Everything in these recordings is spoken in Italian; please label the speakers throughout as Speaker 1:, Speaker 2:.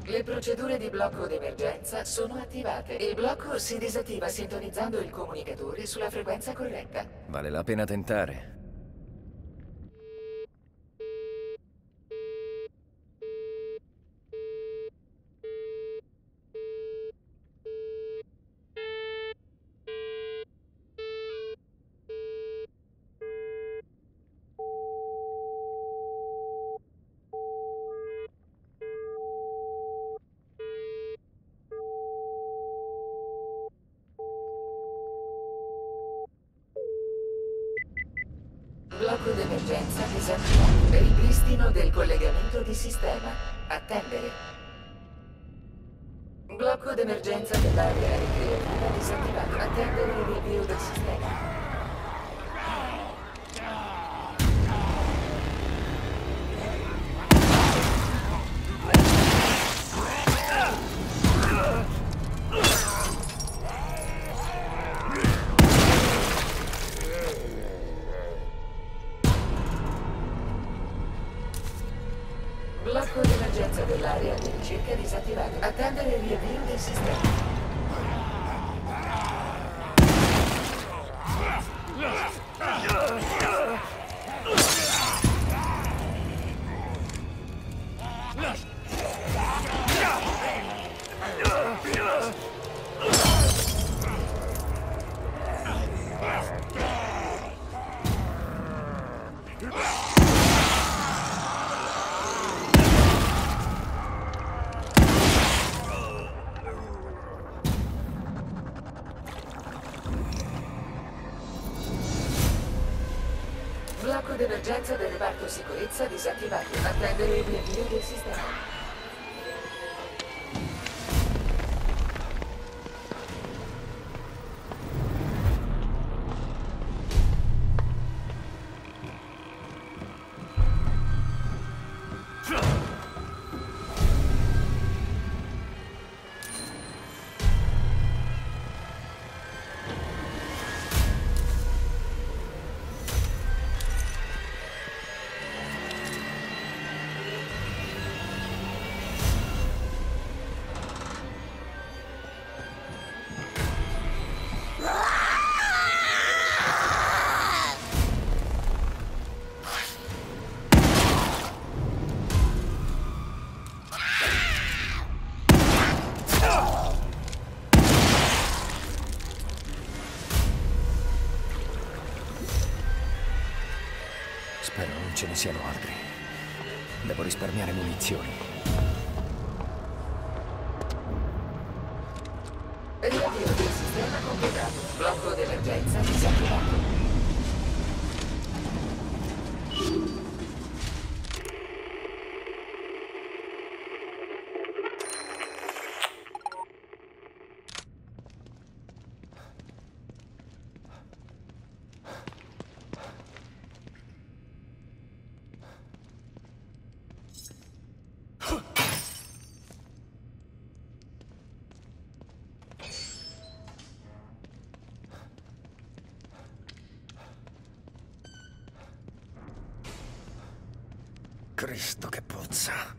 Speaker 1: Le procedure di blocco d'emergenza sono attivate. Il blocco si disattiva sintonizzando il comunicatore sulla frequenza corretta.
Speaker 2: Vale la pena tentare.
Speaker 1: Blocco d'emergenza disattivato. Ripristino del collegamento di sistema. Attendere. Blocco d'emergenza dell'area ricreativa disattivato. Attendere il riavvio del sistema. Blocco d'emergenza dell'area di ricerca disattivato. Attendere il riavvio del sistema. Blocco d'emergenza del reparto sicurezza disattivato. Attendere il riavvio del sistema.
Speaker 2: Spero non ce ne siano altri. Devo risparmiare munizioni.
Speaker 1: Riavvio del sistema completato. Blocco d'emergenza disattivato.
Speaker 2: Cristo, che puzza.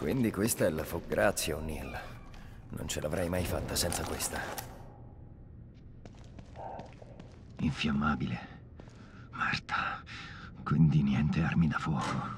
Speaker 2: Quindi questa è la Grazie, O'Neill. Non ce l'avrei mai fatta senza questa.
Speaker 3: Infiammabile. Marta. Quindi niente armi da fuoco.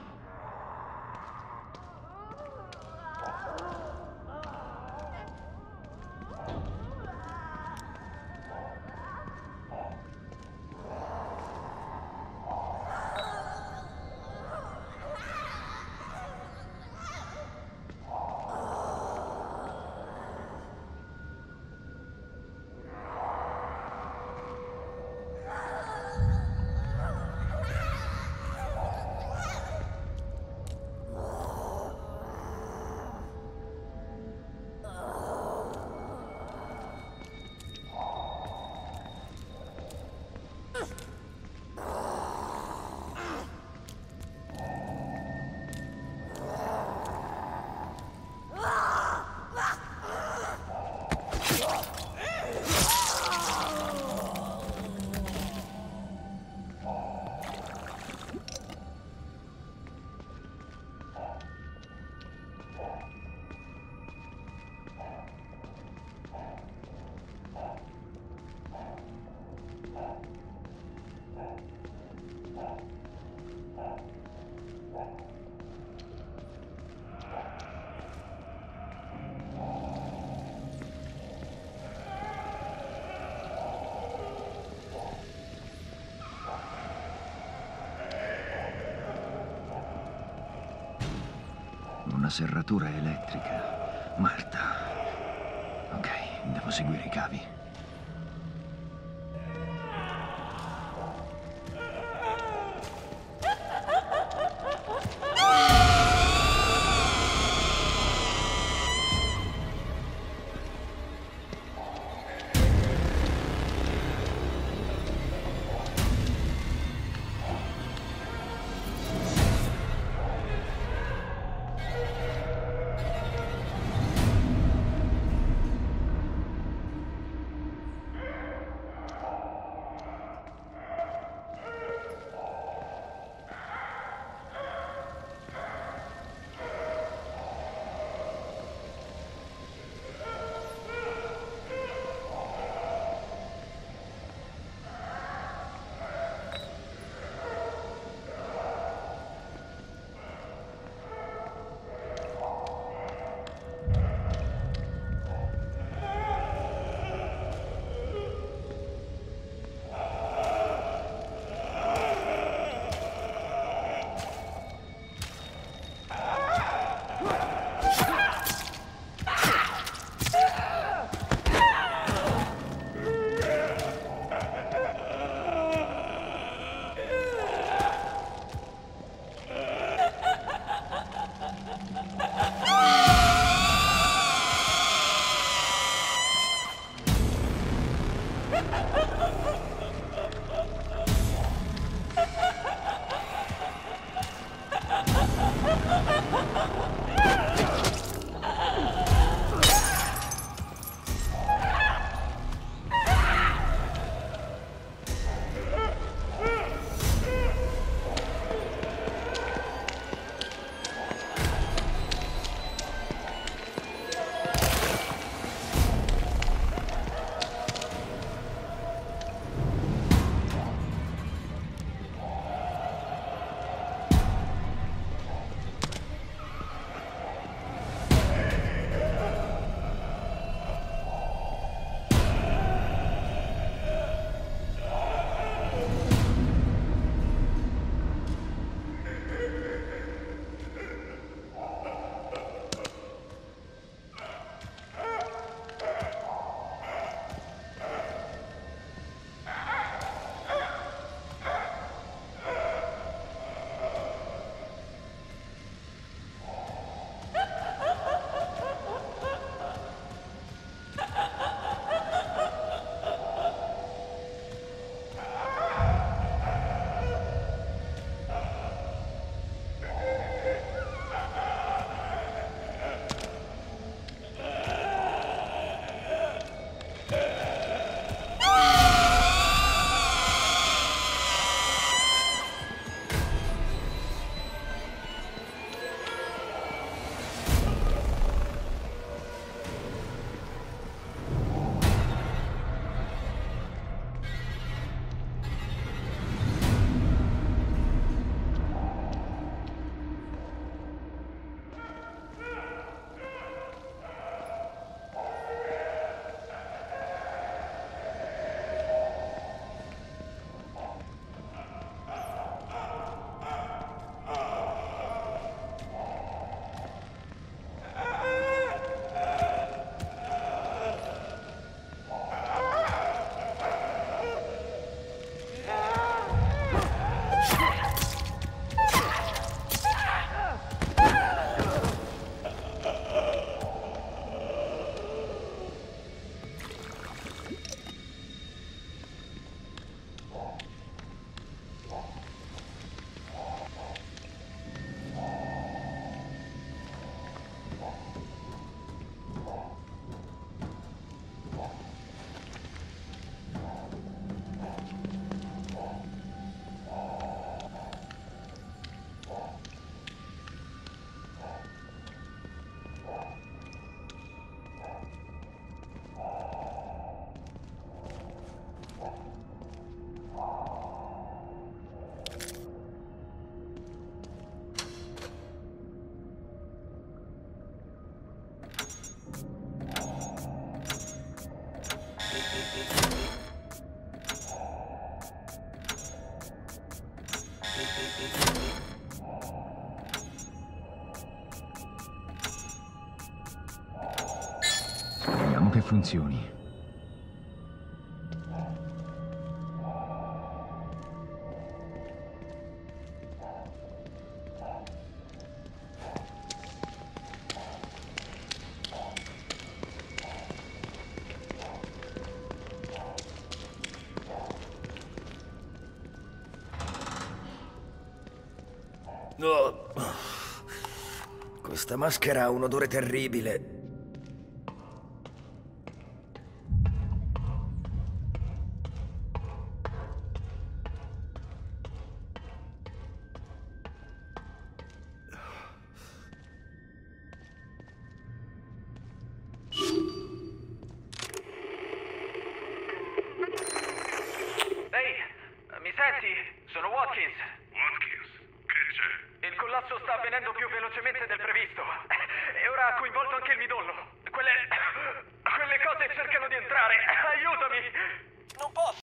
Speaker 3: Una serratura elettrica. Marta. Ok, devo seguire i cavi. Speriamo che funzioni.
Speaker 2: Oh. Questa maschera ha un odore terribile.
Speaker 4: Ehi, mi senti? Sono Watkins.
Speaker 5: Watkins, che c'è?
Speaker 4: Il collasso sta avvenendo più velocemente del previsto. E ora ha coinvolto anche il midollo. Quelle cose cercano di entrare. Aiutami!
Speaker 6: Non posso!